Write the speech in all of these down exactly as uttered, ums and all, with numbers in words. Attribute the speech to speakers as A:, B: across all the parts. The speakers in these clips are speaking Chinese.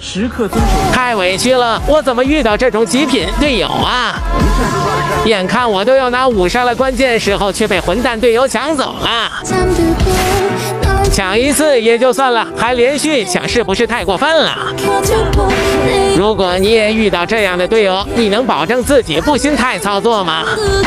A: 时刻遵守。
B: 太委屈了，我怎么遇到这种极品队友啊？眼看我都要拿五杀了，关键时候却被混蛋队友抢走了。抢一次也就算了，还连续抢，是不是太过分了？如果你也遇到这样的队友，你能保证自己不心态操作吗？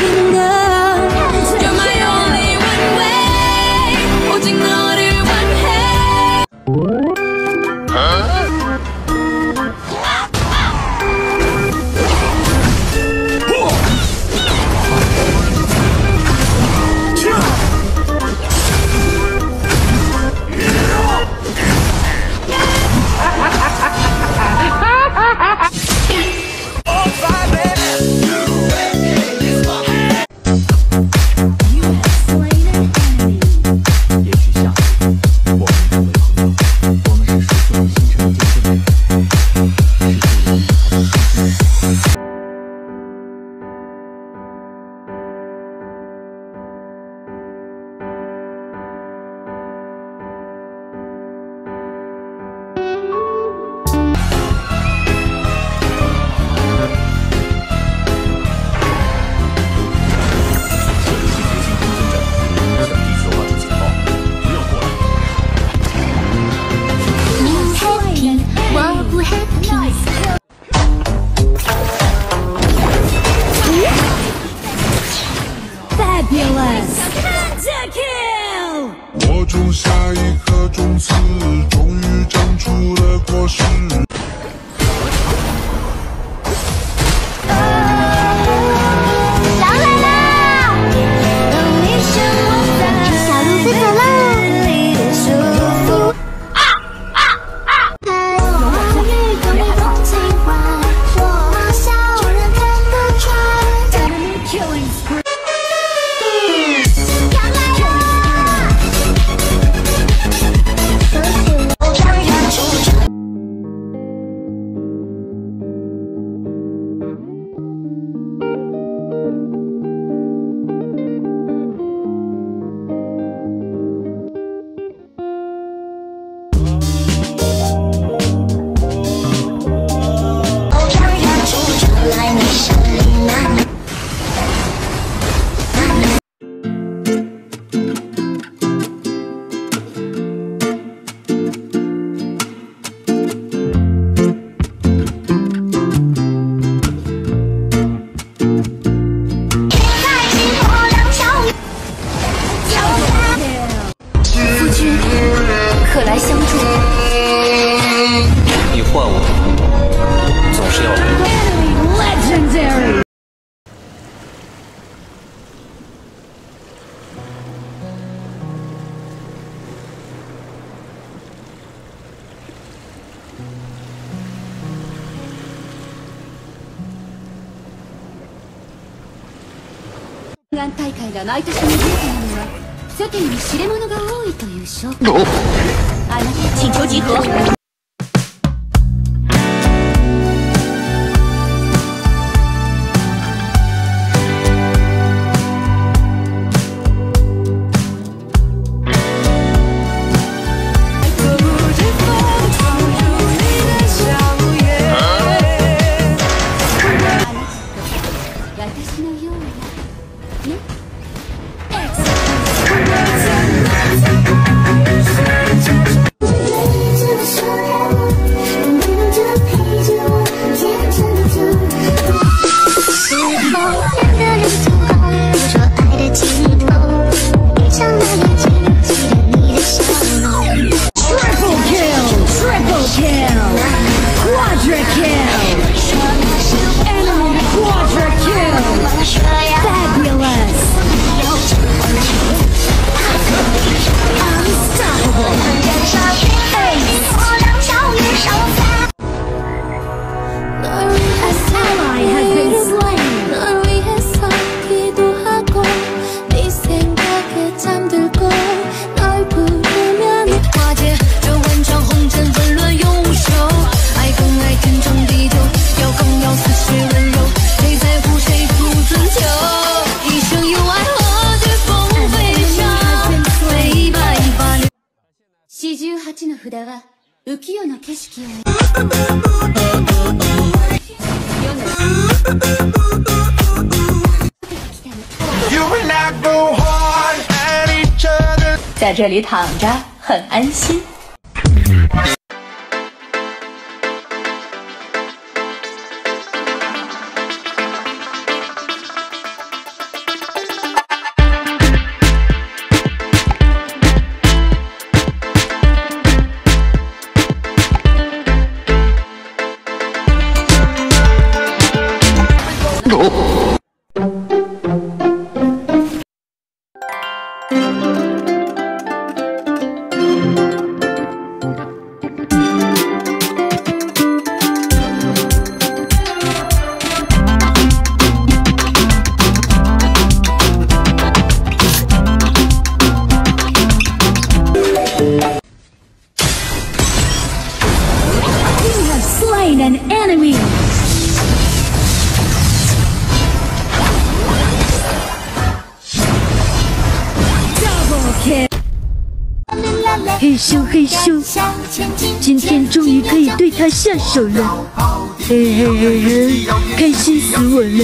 C: 我种下一颗种子，终于长出了果实。
D: 狼来啦！小鹿飞走喽！啊啊啊！
E: 可来相助。
F: 你换我，总是要来。
E: Legendary。ガン大会が毎年にぎやかなのは世間に知れ者が多いという証拠。あなた請求集合。私のようなね。四十八の札は浮世の景色を
A: 在这里躺着很安心。
E: An enemy. Double kill.
G: 嘿咻嘿咻，今天终于可以对他下手了，嘿嘿嘿嘿，开心死我了！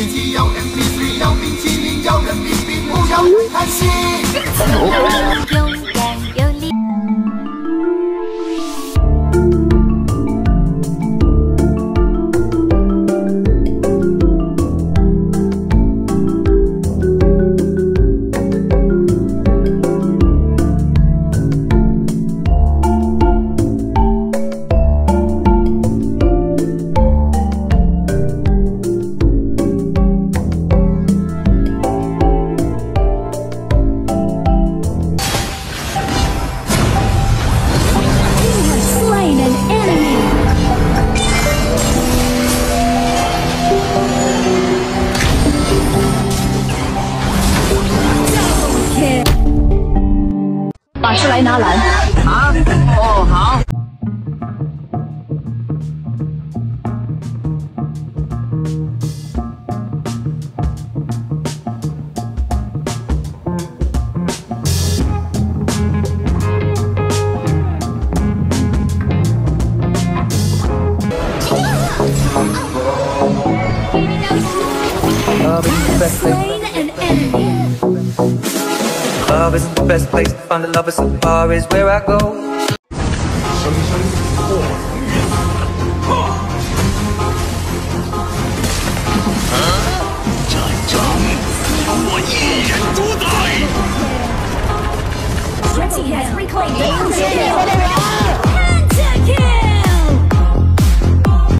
A: 法师来拿蓝。
B: 啊，哦，好。
E: Slain an enemy.
H: Love is the best place to find the lovers. The bar is where I go.